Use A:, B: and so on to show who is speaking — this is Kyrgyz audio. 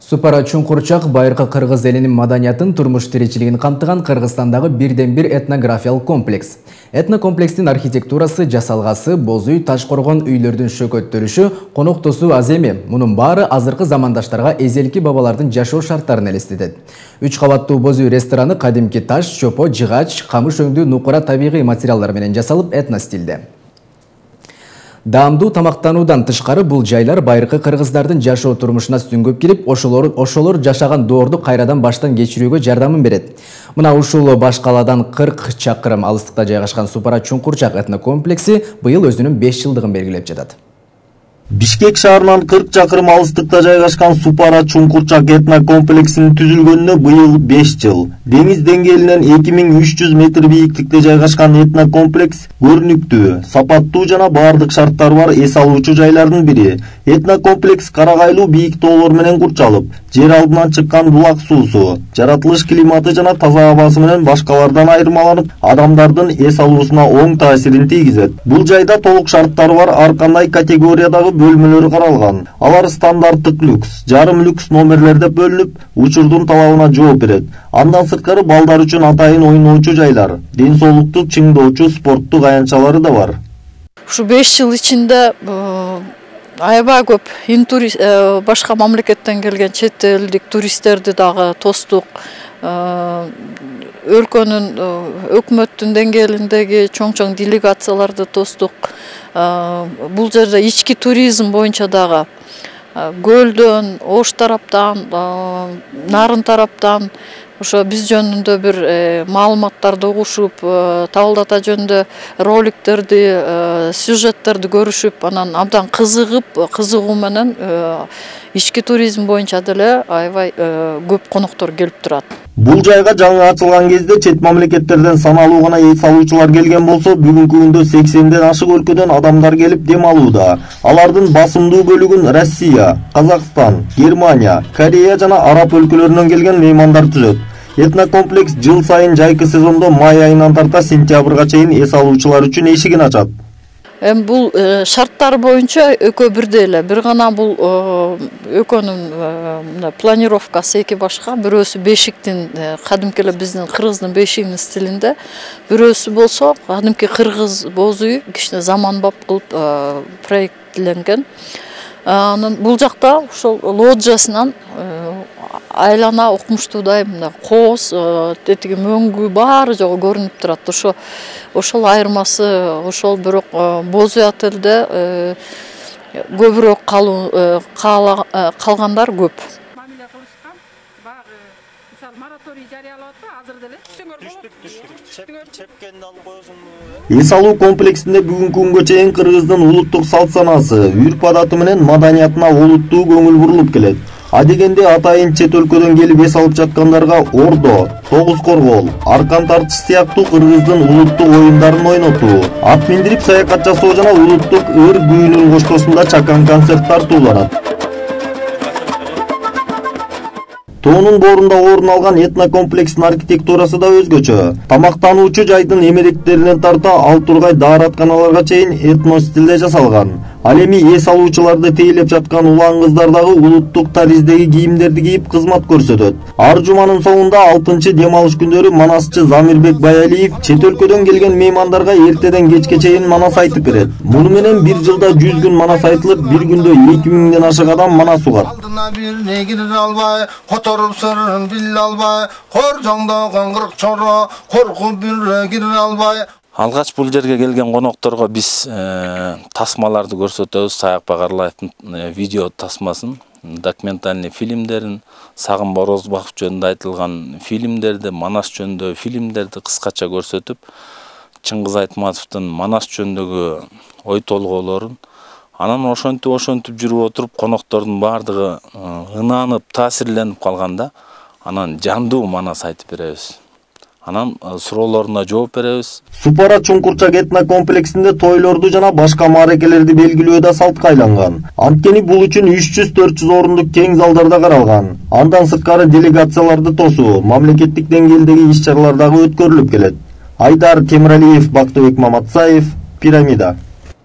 A: Супара Чуңкурчак байыркы кыргыз элинин маданиятын, турмуш тиричилигин камтыган Кыргызстандагы бирден-бир этнографиялык комплекс. Этнокомплекстин архитектурасы, жасалгасы, боз үй, таш коргон үйлөрдүн шөкөттөрүшү, коноктосу аз эми. Мунун баары азыркы замандаштарга эзелки бабалардын жашоо шарттарын элестетет. 3 кабаттуу боз үй рестораны кадимки таш, чопо, жыгач, камыш өңдүү нукура табигый материалдар менен жасалып, этностилде. Даамдуу тамактануудан тышкары бул жайлар байыркы кыргыздардын жашоо турмушуна сүңгүп кирип, ошолор жашаган доорду кайрадан баштан кечирүүгө жардамын берет. Мына ушул баш калаадан 40 чакырым алыстыкта жайгашкан Супара Чуңкурчак этнокомплекси быйыл өзүнүн 5 жылдыгын белгилеп жатат.
B: Бишкек шаарынан 40 чакырым алыстыкта жайгашкан Супара Чуңкурчак этнокомплексинин түзүлгөнүнө быйыл 5 жыл. Деңиз деңгээлинен 2300 метр бийиктикте жайгашкан этнокомплекс көрүнүктүү, сапаттуу жана баардык шарттары бар эс алуучу жайлардын бири. Этнокомплекс карагайлуу бийик тоолор менен курчалып, жер алдынан чыккан булак суусу, жаратылыш климаты жана таза абасы менен башкалардан айырмаланып, адамдардын эс алуусуна оң таасирин тийгизет. Бул жайда толук шарттары бар ар кандай категориядагы бөлмөлөр каралган. Алар стандарттык люкс, жарым люкс номерлерде бөлүнүп, учурдун талабына жооп берет. Андан сырткары балдар үчүн атайын ойноочу жайлар, ден соолукту чыңдоочу спорттук аянтчалары да бар.
C: Ушу 5 жыл ичинде аябай көп башка мамлекеттен келген чет элдик туристтерди дагы тостук. Өлкөнүн өкмөттүн деңгээлиндеги чоң делегацияларды тостук. Бул жерде ички туризм боюнча дагы көлдөн, Ош тараптан, Нарын тараптан ошо биз жөнүндө бир маалыматтарды угушуп, Табыл ата жөнүндө роликтерди, сюжеттерди көрүшүп, анан абдан кызыгуу менен ички туризм боюнча деле аябай көп коноктор келип турат.
B: Бул жайга жаңы ачылган кезде чет мамлекеттерден саналуу гана эс алуучулар келген болсо, бүгүнкү күндө 80ден ашык өлкөдөн адамдар келип дем алууда. Алардын басымдуу бөлүгүн Россия, Казакстан, Германия, Корея жана Араб өлкөлөрүнөн келген меймандар түзөт. Этнокомплекс жыл сайын жайкы сезондо май айынан тарта сентябрга чейин эс алуучулар үчүн эшигин ачат.
C: Бул шарттар боюнча экөө бирдей эле. Бир гана бул экөөнүн планировкасы эки башка. Бирөөсү бешиктин кадимки эле биздин кыргыздын бешигинин стилинде, бирөөсү болсо кадимки кыргыз боз үй, кичине заманбап кылып проектленген. Анан бул жакта ошол лоджиясынан айлана укмуштуудай мына кооз, тетиги мөңгү баары жогу көрүнүп турат. Ошол айырмасы, ошол бирок боз үй отелде көбүрөөк калгандар көп.
B: Эс алуу комплексинде бүгүнкү күнгө чейин кыргыздын улуттук салт санаасы, үрп адаты менен маданиятына олуттуу көңүл бурулуп келет. Адегенде атайын чет өлкөдөн келип эс алып жаткандарга ордо, тогуз коргол, аркан тартыш сыяктуу кыргыздын улуттук оюндарын ойнотуу, ат миндирип саякат жасоо жана улуттук ыр күйүнүн коштоосунда чакан концерт тартууланат. Тоонун боорунда орун алган этнокомплекстин архитектурасы да өзгөчө. Тамактануучу жайдын эмеректеринен тарта ал тургай дааратканаларга чейин этностилде жасалган. Ал эми эс алуучуларды тейлеп жаткан улан кыздар дагы улуттук тариздеги кийимдерди кийип кызмат көрсөтөт. Ар жуманын соңунда 6 дем алыш күндөрү манасчы Замирбек Баялиев чет өлкөдөн келген меймандарга эртеден кечке чейин манас айтып берет. Муну менен бир жылда 100 күн манас айтылып, бир күндө 2000ден ашык адам манас угат. Которуп сырын биле албай, коржоңдогон 40 чоро, коркуп бирге кире албай.
D: Алгач бул жерге келген конокторго биз тасмаларды көрсөтөбүз, Саякбай Карлаевдин видео тасмасын, документальный фильмдерин, Сагын Борозбаков жөнүндө айтылган фильмдерди, Манас жөнүндө фильмдерди кыскача көрсөтүп, Чыңгыз Айтматовдун Манас жөнүндөгү ой толгоолорун, анан ошентип жүрүп отуруп, коноктордун баардыгы ынанып, таасирленип калганда, анан жандуу манас айтып беребиз. Анан суроолоруна жооп беребиз.
B: Супара Чуңкурчак этнокомплексинде тойлорду жана башка маарекелерди белгилөө да салтка айланган. Анткени бул үчүн 300-400 орундук кең залдарда каралган. Андан сырткары делегацияларды тосуу, мамлекеттик деңгээлдеги иш-чаралар дагы өткөрүлүп келет. Айдар Темиралиев, Бактыбек Маматсаев, Пирамида.